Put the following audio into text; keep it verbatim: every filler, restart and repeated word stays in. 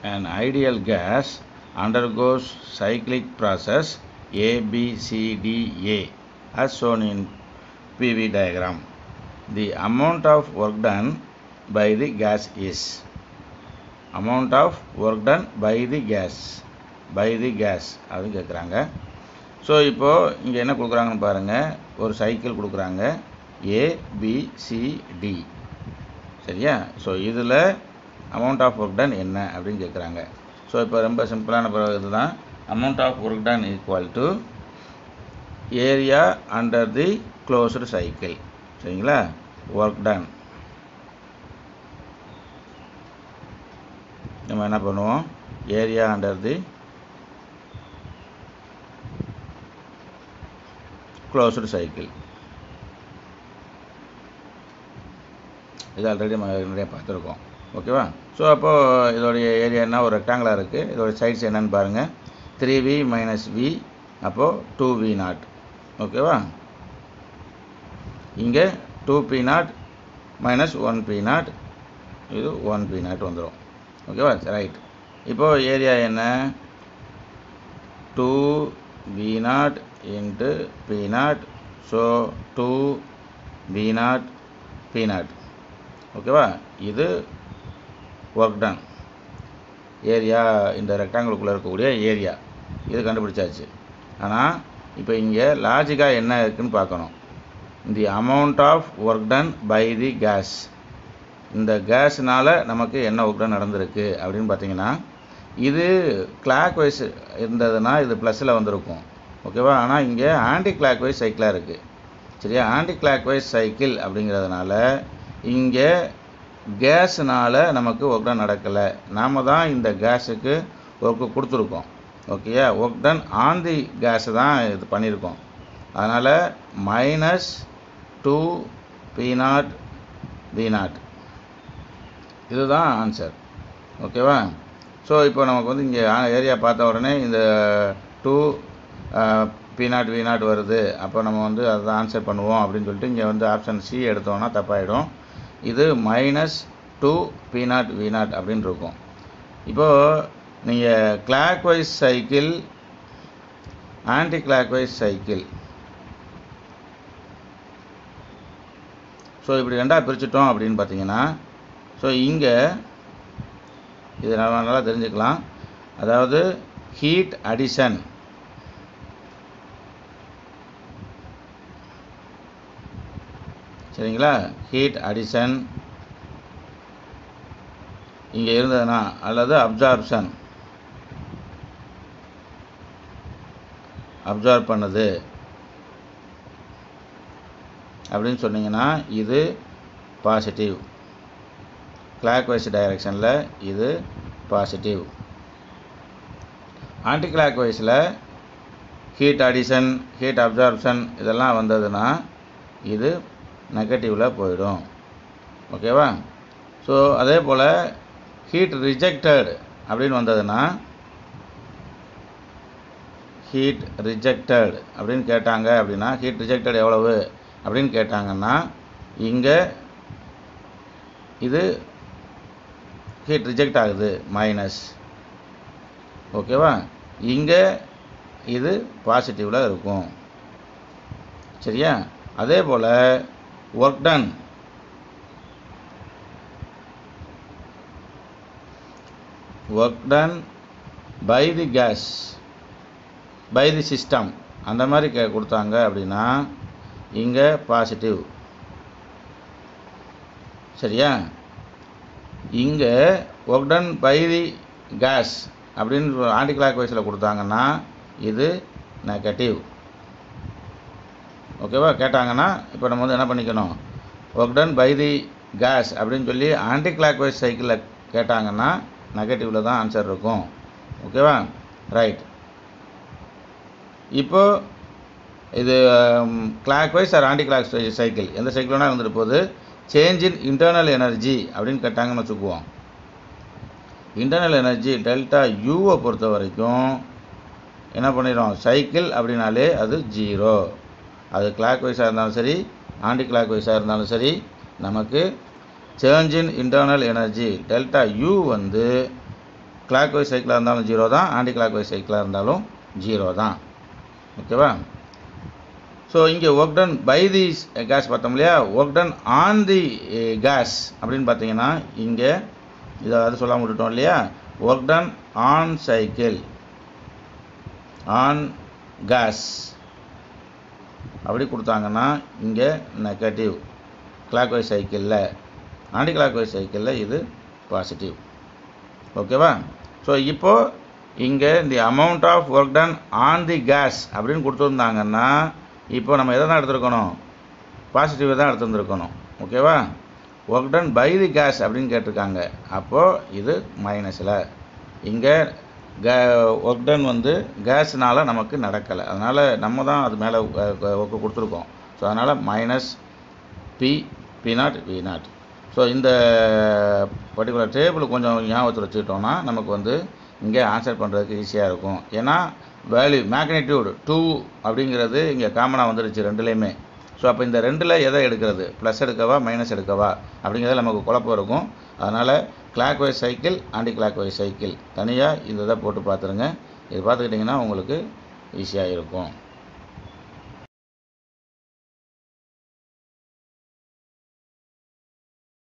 an ideal gas undergoes cyclic process A, B, C, D, A as shown in P V diagram. The amount of work done by the gas is amount of work done by the gas by the gas அப்படின்னு கேட்குறாங்க. So இப்போது இங்கே என்ன கொடுக்குறாங்கன்னு பாருங்கள். ஒரு cycle கொடுக்குறாங்க A B C D. சரியா? ஸோ இதில் அமௌண்ட் ஆஃப் ஒர்க் டன் என்ன அப்படின்னு கேட்குறாங்க. ஸோ இப்போ ரொம்ப சிம்பிளான இது தான். Amount of work done equal to area under the closed cycle. சரிங்களா? ஒர்க் டன் நம்ம என்ன பண்ணுவோம், area under the closed cycle. இது ஆல்ரெடி நம்ம நிறைய பார்த்துருக்கோம். ஓகேவா? ஸோ அப்போது இதோடைய ஏரியா என்ன, ஒரு ரெக்டாங்குலாக இருக்குது. இதோடைய சைட்ஸ் என்னன்னு பாருங்கள். த்ரீ வி மைனஸ் வி, அப்போது டூ வி நாட். ஓகேவா? இங்கே two P nought minus one P nought, இது ஒன் பி நாட் வந்துடும். ஓகேவா? ரைட். இப்போது ஏரியா என்ன, two V nought into P nought. So two V nought P nought. ஓகேவா? இது ஒர்க் டன் ஏரியா, இந்த ரெக்டாங்கிளுக்குள்ளே இருக்கக்கூடிய ஏரியா. இது கண்டுபிடிச்சாச்சு. ஆனால் இப்போ இங்கே லாஜிக்காக என்ன இருக்குதுன்னு பார்க்கணும். The amount of work done by the gas. இந்த கேஸ்னால் நமக்கு என்ன ஒர்க் டன் நடந்திருக்கு அப்படின்னு பார்த்தீங்கன்னா, இது கிளாக் வைஸ் இருந்ததுன்னா இது ப்ளஸில் வந்திருக்கும். ஓகேவா? ஆனால் இங்கே ஆன்டி கிளாக் வைஸ் சைக்கிளாக இருக்குது. சரியா? ஆன்டி கிளாக் வைஸ் சைக்கிள் அப்படிங்கிறதுனால இங்கே கேஸுனால் நமக்கு ஒர்க் டன் நடக்கலை. நாம் தான் இந்த கேஸுக்கு ஒர்க்கு கொடுத்துருக்கோம். ஓகேயா? ஒர்க் டன் ஆன் தி கேஸை தான் இது பண்ணியிருக்கோம். அதனால் minus two P nought P nought, இதுதான் ஆன்சர். ஓகேவா? ஸோ இப்போ நமக்கு வந்து இங்கே ஏரியா பார்த்த உடனே இந்த two P nought V nought வருது. அப்போ நம்ம வந்து அதை ஆன்சர் பண்ணுவோம் அப்படின்னு சொல்லிட்டு இங்கே வந்து ஆப்ஷன் சி எடுத்தோன்னா தப்பாயிடும். இது minus two P nought V nought அப்படின்னு இருக்கும். இப்போது நீங்கள் clock wise cycle, anti clock wise cycle, so இப்படி ரெண்டாக பிரிச்சுட்டோம் அப்படின்னு பார்த்தீங்கன்னா, ஸோ இங்கே இது நல்லா நல்லா தெரிஞ்சுக்கலாம். அதாவது ஹீட் அடிஷன், சரிங்களா? ஹீட் அடிஷன் இங்கே இருந்ததுன்னா, அல்லது அப்சார்ப்ஷன், அப்சார்ப் பண்ணுது அப்படின்னு சொன்னீங்கன்னா இது பாசிட்டிவ். கிளாக் வைஸ் டைரக்ஷனில் இது பாசிட்டிவ். ஆன்டி கிளாக் வைஸில் ஹீட் அடிஷன், ஹீட் அப்சார்ப்ஷன் இதெல்லாம் வந்ததுன்னா இது நெகட்டிவில் போயிடும். ஓகேவா? ஸோ அதே போல் ஹீட் ரிஜெக்டட் அப்படின்னு வந்ததுன்னா, ஹீட் ரிஜெக்டட் அப்படின்னு கேட்டாங்க அப்படின்னா, ஹீட் ரிஜெக்டட் எவ்வளவு அப்படின்னு கேட்டாங்கன்னா, இங்கே இது ஹீட் ரிஜெக்ட் ஆகுது மைனஸ். ஓகேவா? இங்கே இது பாசிட்டிவில் இருக்கும். சரியா? அதே போல் work done, work done by the gas, by the system அந்த மாதிரி கே கொடுத்தாங்க அப்படின்னா இங்கே பாசிட்டிவ். சரியா? இங்கே work done by the gas அப்படின்னு ஆன்டி கிளாக் வைஸில் கொடுத்தாங்கன்னா இது நெகட்டிவ். ஓகேவா? கேட்டாங்கன்னா இப்போ நம்ம வந்து என்ன பண்ணிக்கணும், work done by the gas அப்படின்னு சொல்லி ஆன்டி கிளாக் வைஸ் சைக்கிளில் கேட்டாங்கன்னா நெகட்டிவில் தான் ஆன்சர் இருக்கும். ஓகேவா? ரைட். இப்போது இது clockwise or anticlock cycle எந்த சைக்கிள்னா வந்துட்டு போகுது. சேஞ்ச் இன் இன்டர்னல் எனர்ஜி அப்படின்னு கேட்டாங்கன்னு வச்சுக்குவோம். இன்டர்னல் எனர்ஜி டெல்டா யூவை பொறுத்த வரைக்கும் என்ன பண்ணிடும், சைக்கிள் அப்படின்னாலே அது ஜீரோ. அது கிளாக் வைஸாக இருந்தாலும் சரி, ஆன்டி கிளாக் வைஸாக இருந்தாலும் சரி, நமக்கு change in internal energy delta U வந்து கிளாக் வைஸ் சைக்கிளாக இருந்தாலும் ஜீரோ தான், ஆன்டி கிளாக் வைஸ் சைக்கிளாக இருந்தாலும் ஜீரோ தான். ஓகேவா? ஸோ இங்கே work done by the gas பார்த்தோம் இல்லையா, work done on the gas அப்படின்னு பார்த்தீங்கன்னா இங்கே இதை அது சொல்லாமல் விட்டுட்டோம் இல்லையா, work done on cycle on gas அப்படி கொடுத்தாங்கன்னா இங்கே நெகட்டிவ் கிளாக் வைஸ் சைக்கிளில், ஆன்டி கிளாக் வைஸ் சைக்கிளில் இது பாசிட்டிவ். ஓகேவா? ஸோ இப்போது இங்கே the amount of work done on the gas அப்படின்னு கொடுத்துருந்தாங்கன்னா இப்போ நம்ம எதை தான் எடுத்துருக்கணும், பாசிட்டிவை தான் எடுத்துருந்துருக்கணும். ஓகேவா? Work done by the gas அப்படின்னு கேட்டிருக்காங்க, அப்போது இது மைனஸில். இங்கே கே ஒர்க் டன் வந்து கேஸ்னால நமக்கு நடக்கலை, அதனால் நம்ம தான் அது மேலே ஒர்க்கு கொடுத்துருக்கோம். ஸோ அதனால் minus P P nought V nought. So இந்த பர்டிகுலர் டேபிள் கொஞ்சம் ஞாபகத்தில் வச்சுக்கிட்டோம்னா நமக்கு வந்து இங்கே ஆன்சர் பண்ணுறதுக்கு ஈஸியாக இருக்கும். ஏன்னா வேல்யூ மேக்னிடியூட் டூ அப்படிங்கிறது இங்கே காமனாக வந்துடுச்சு ரெண்டுலேயுமே. ஸோ அப்போ இந்த ரெண்டில் எதை எடுக்கிறது, ப்ளஸ் எடுக்கவா மைனஸ் எடுக்கவா அப்படிங்கிறது நமக்கு குழப்பம் இருக்கும். அதனால் clock wise cycle anti clock wise cycle தனியாக இந்த இதை போட்டு பார்த்துருங்க. இது பார்த்துக்கிட்டிங்கன்னா உங்களுக்கு ஈஸியாக இருக்கும்.